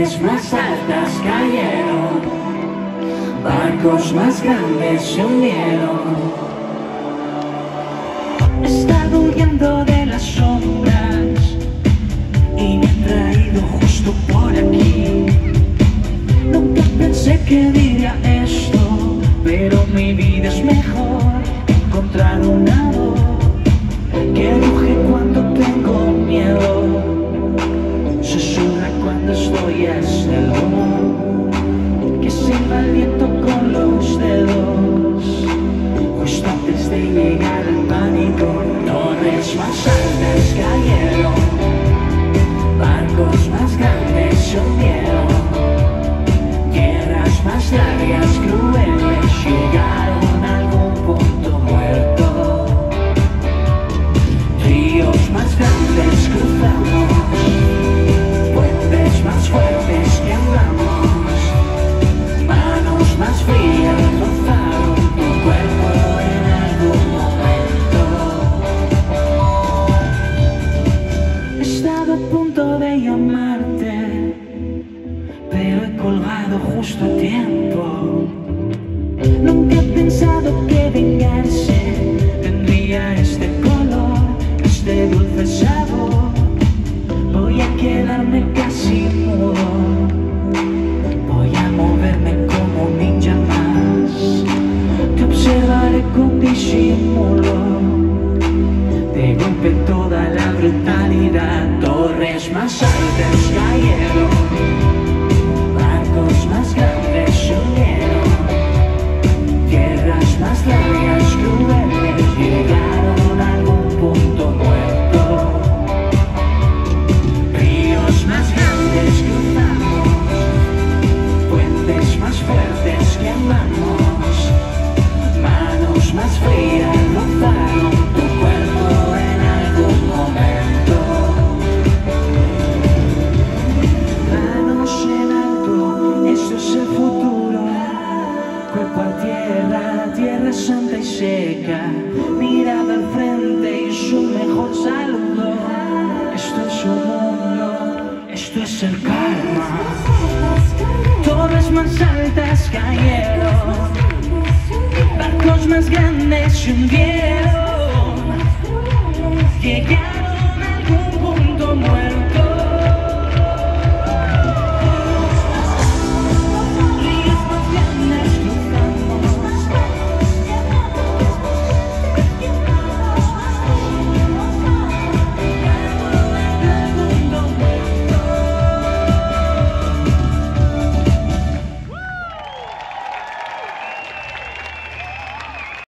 Torres más altas cayeron, barcos más grandes se hundieron. He estado huyendo de las sombras y me he traído justo por aquí. Nunca pensé que diría esto, pero mi vida es mejor. Encontrar una voz que ruge cuando tengo miedo, susurra cuando estoy a salvo, que silba el viento con los dedos, justo antes de llegar al pánico. Torres más altas cayeron, barcos más grandes se hundieron, guerras más largas, crueles, llegaron a algún punto muerto. Ríos más grandes cruzamos, puentes más fuertes que andamos, manos más frías rozaron tu cuerpo en algún momento. He estado a punto de llamarte, pero he colgado justo a tiempo. Nunca he pensado que vengarse tendría este color, este dulce sabor. Voy a quedarme casi mudo, voy a moverme como un ninja más. Te observaré con disimulo, de golpe toda la brutalidad. Torres más altas cayeron, barcos más grandes se hundieron, guerras más largas, crueles, llegaron a algún punto muerto. Ríos más grandes cruzamos, puentes más fuertes que amamos, manos más frías rozaron tu cuerpo en algún momento. Manos en alto, esto es el futuro. Cuerpo a tierra, tierra santa y seca, mirada al frente y su mejor saludo. Esto es un mundo, esto es el karma. Torres más altas cayeron, barcos más grandes se hundieron.